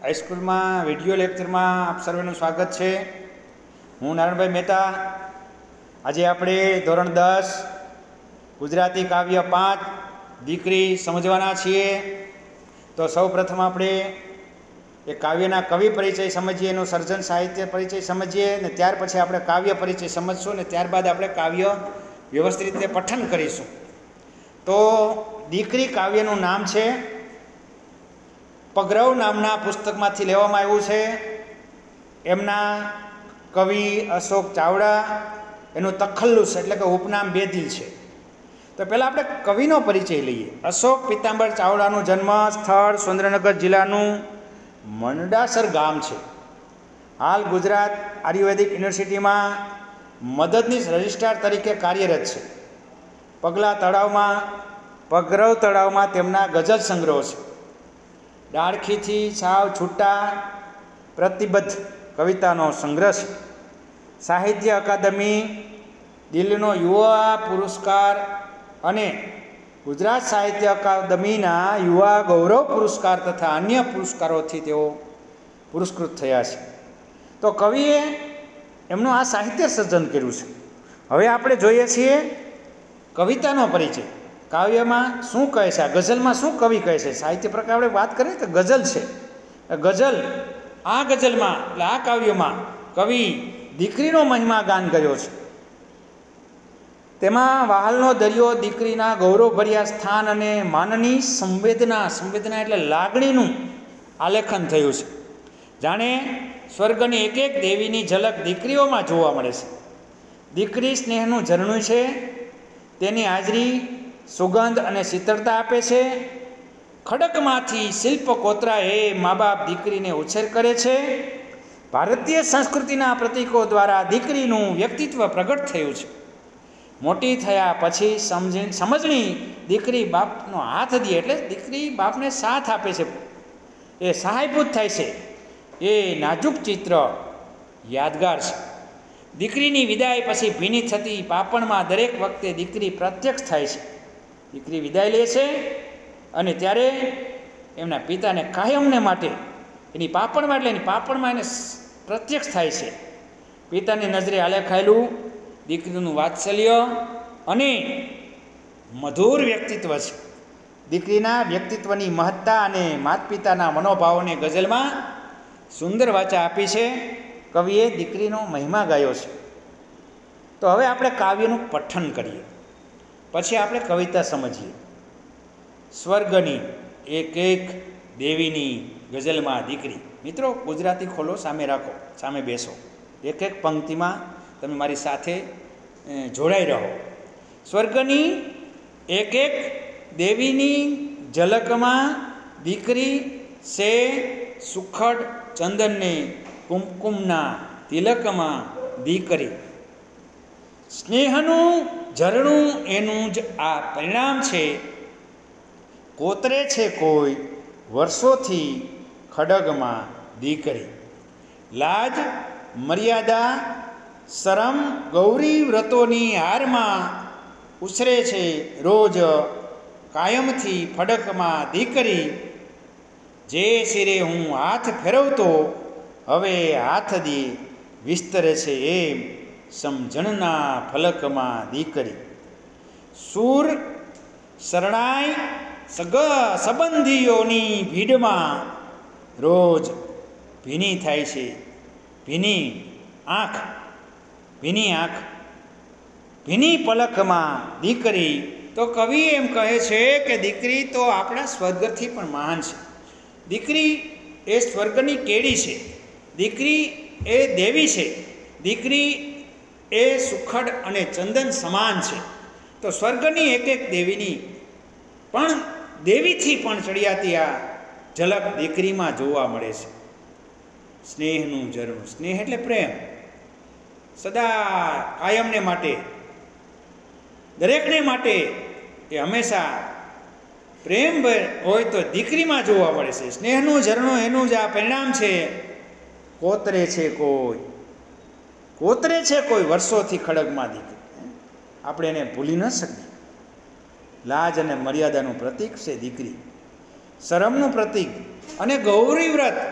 High school में video lecture में आप सर्वेनु स्वागत है। हूँ नारायणभाई मेहता। आज आपणे धोरण 10 गुजराती काव्य 5 दीकरी समझवाना छीए। तो सौ प्रथम आपणे एक काव्यना कवि परिचय समझीए, एनु सर्जन साहित्य परिचय समझीए ने त्यार पछी आपणे काव्य परिचय समझशुं ने त्यारबाद आपणे काव्य व्यवस्थित रीते पठन करीशुं। तो दीकरी काव्यनुं नाम छे पगरव नामना पुस्तकमांथी लेवामां आव्युं छे। एमना कवि अशोक चावड़ा, एनुं तखल्लुस एटले के उपनाम बेदिल छे। तो पहला आपणे कविनो परिचय लईए। अशोक पीतांबर चावड़ानुं जन्म स्थळ सुरेन्द्रनगर जिल्लानुं मंडासर गाम छे। हाल गुजरात आयुर्वेदिक यूनिवर्सिटी में मददनीश रजिस्ट्रार तरीके कार्यरत छे। पगला तळावमां पगरव तळावमां तेमना गजल संग्रह छे। डाळखी थी साव छूटा प्रतिबद्ध कवितानो संग्रह छे। साहित्य अकादमी, दिल्हीनो युवा पुरस्कार अने गुजरात साहित्य अकादमीना युवा गौरव पुरस्कार तथा अन्य पुरस्कारोथी तेओ पुरस्कृत थया छे। तो कविए एमनुं आ साहित्य सर्जन कर्युं छे। हवे आपणे जोईए छीए कवितानो परिचय। काव्य में शू कहे छे, गजल में शू कवि कहे छे। साहित्य प्रकार आपणे बात करीए तो गजल छे। गजल आ गजल में एटले आ काव्य में कवि दीकरीनो महिमा गान कर्यो छे। तेमां वहालनो दरियो दीकरीना गौरवभर्या स्थान अने माननी संवेदना एटले लागणीनुं आलेखन थयुं छे। जाणे स्वर्गनी एक एक देवीनी झलक दीकरीओमां जोवा मळे छे। दीकरी स्नेहनुं झरણું छे। तेनी हाजरी सुगंध अने शीतलता आपे छे। खडकमांथी शिल्प कोतराए माँ बाप दीकरीने उछेर करे छे। भारतीय संस्कृतिना प्रतीकों द्वारा दीकरीनुं व्यक्तित्व प्रगट थयुं छे। मोटी थया पछी समजणी दीकरी बापनो हाथ दे एटले दीकरी बापने साथ आपे छे, ए सहायभूत थाय छे। ए नाजुक चित्र यादगार छे। दीकरीनी विदाय पछी भीनी थती पापणमां दरेक वखते दीकरी प्रत्यक्ष थाय छे। दीकरी विदाय ले छे अने त्यारे एमना पिताने कायમને માટે એની પાપણમાં એટલે એની પાપણમાં એને પ્રત્યક્ષ થાય છે। પિતાની નજરે આલેખાયેલું દીકરીનું વાત્સલ્ય અને મધુર વ્યક્તિત્વ છે। દીકરીના વ્યક્તિત્વની મહત્તા અને માતા પિતાના મનોભાવોને ગઝલમાં સુંદર વાચા આપી છે। કવિએ દીકરીનો મહિમા ગાયો છે। તો હવે આપણે કાવ્યનું પઠન કરીએ, પછી આપણે કવિતા સમજીએ। સ્વર્ગની એક એક દેવીની ગઝલમાં દીકરી। મિત્રો ગુજરાતી ખોલો, સામે રાખો, સામે બેસો, એક એક પંક્તિમાં તમે મારી સાથે જોડાઈ રહો। સ્વર્ગની એક એક દેવીની ઝલકમાં દીકરી સે સુખડ ચંદનને કુમકુમના તિલકમાં દીકરી। સ્નેહનું ઝરણું એનું જ આ પરિણામ છે। કોતરે છે કોઈ વર્ષોથી ખડગમાં દીકરી। લાજ મર્યાદા શરમ ગૌરી વ્રતોની હારમાં ઉછરે છે રોજ કાયમથી ફડકમાં દીકરી। જે શિરે હું હાથ ફેરવતો હવે હાથ દે વિસ્તરે છે એમ સમજણના ફલકમાં દીકરી। સૂર શરણાઈ સંબંધીઓની ભીડમાં રોજ ભીની થાય છે ભીની આંખ ભીની પલકમાં દીકરી। તો કવિ એમ કહે છે કે દીકરી તો આપણા સ્વર્ગથી પણ મહાન છે। દીકરી એ સ્વર્ગની કેડી છે। દીકરી એ દેવી છે। દીકરી એ સુખડ અને ચંદન સમાન છે। તો સ્વર્ગની એક એક દેવીની પણ દેવીથી પણ ચડિયાતી આ ઝલક દીકરીમાં જોવા મળે છે। સ્નેહનું ઝરણું, સ્નેહ એટલે પ્રેમ, સદા કાયમને માટે, દરેકને માટે એ હંમેશા પ્રેમ હોય તો દીકરીમાં જોવા મળે છે। સ્નેહનું ઝરણું એનું જ આ પરિણામ છે। કોતરે છે કોઈ વર્ષોથી ખડગમાં દીકરી। આપણે એને ભૂલી ન શકીએ। લાજ અને મર્યાદાનું પ્રતીક છે દીકરી, શરમનું પ્રતીક અને ગૌરી વ્રત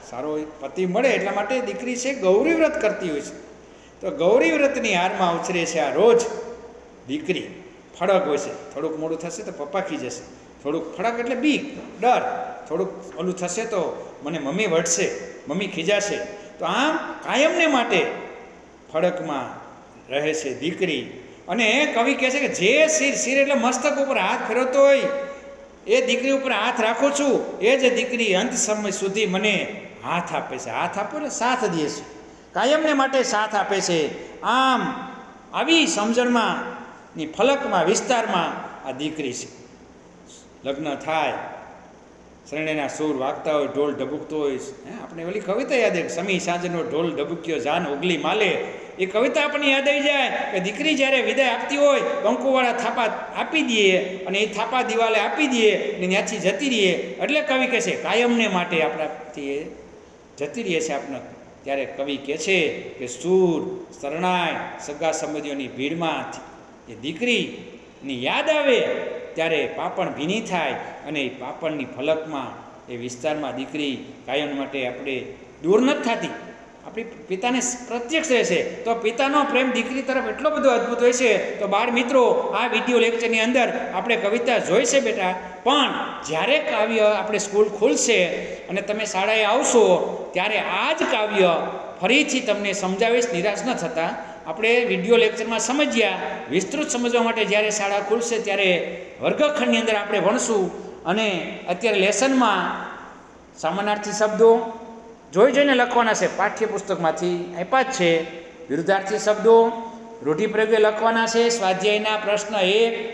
સારો પતિ મળે એટલા માટે દીકરી છે ગૌરી વ્રત કરતી હોય છે. તો ગૌરી વ્રતની હારમાં ઉછરે છે આ રોજ દીકરી. ફળક હોય છે, થોડુંક મોડું થશે તો પપ્પા ખીજશે, થોડુંક ફળક એટલે બીક, ડર, થોડુંક ઓલું થશે તો મને મમ્મી વઢશે, મમ્મી ખીજાશે. તો આમ કાયમને માટે ફળકમાં રહે છે દીકરી. અને કવિ કહે છે કે જે શિર એટલે મસ્તક ઉપર હાથ ફેરવતો હોય એ દીકરી ઉપર હાથ રાખું છું, એ જ દીકરી અંત સમય સુધી મને હાથ આપે છે. હાથ આપો એટલે સાથ દે છે, કાયમને માટે સાથ આપે છે. આમ આવી સમજણમાં ની ફલકમાં વિસ્તારમાં આ દીકરી છે. લગ્ન થાય, શરણેના સૂર વાગતા હોય, ઢોલ ઢબુકતો હોય. આપણે ઓલી કવિતા યાદ આવે, સમી સાંજનો ઢોલ ઢબુક્યો જાન ઓગલી માલે. એ કવિતા આપણને યાદ આવી જાય કે દીકરી જ્યારે વિદાય આપતી હોય, કંકુવાળા થાપા આપી દઈએ અને એ થાપા દિવાલે આપી દઈએ ને ત્યાંથી જતી રહીએ. એટલે કવિ કહે છે કાયમને માટે આપણાથી જતી રહીએ છે આપણે. ત્યારે કવિ કહે છે કે સૂર, શરણાઈ, સગા સંબંધીઓની ભીડમાં એ દીકરીની યાદ આવે ત્યારે પાપણ ભીની થાય અને એ પાપણની ફલકમાં એ વિસ્તારમાં દીકરી કાયમ માટે આપણે દૂર નથી થતી, આપણી પિતાને પ્રત્યક્ષ રહેશે. તો પિતાનો પ્રેમ દીકરી તરફ એટલો બધો અદ્ભુત હોય છે. તો બાળ મિત્રો, આ વિડીયો લેક્ચરની અંદર આપણે કવિતા જોઈ છે બેટા, પણ જ્યારે કાવ્ય આપણે સ્કૂલ ખુલશે અને તમે શાળાએ આવશો ત્યારે આ જ કાવ્ય ફરીથી તમને સમજાવીશ, નિરાશ ન થતા. આપણે વિડીયો લેક્ચરમાં સમજ્યા, વિસ્તૃત સમજવા માટે જ્યારે શાળા ખુલશે ત્યારે વર્ગખંડની અંદર આપણે ભણશું. અને અત્યારે લેસનમાં સમાનાર્થી શબ્દો જોઈને લખવાના છે, પાઠ્યપુસ્તકમાંથી આપ્યા જ છે. વિરુદ્ધાર્થી શબ્દો રૂઢિપ્રયોગે લખવાના છે. સ્વાધ્યાયના પ્રશ્ન 1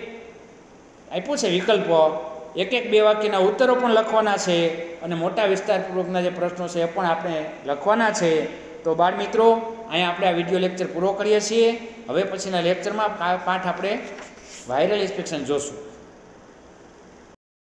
આપ્યું છે, વિકલ્પો 1-2 વાક્યના ઉત્તરો પણ લખવાના છે. અને મોટા વિસ્તારપૂર્વકના જે પ્રશ્નો છે એ પણ આપણે લખવાના છે. તો બાળ મિત્રો, અહીંયા આપણે આ વિડીયો લેક્ચર પૂરો કરીએ છીએ. હવે પછીના લેક્ચરમાં પાઠ આપણે વાયરલ ઇન્સ્પેક્શન જોશું.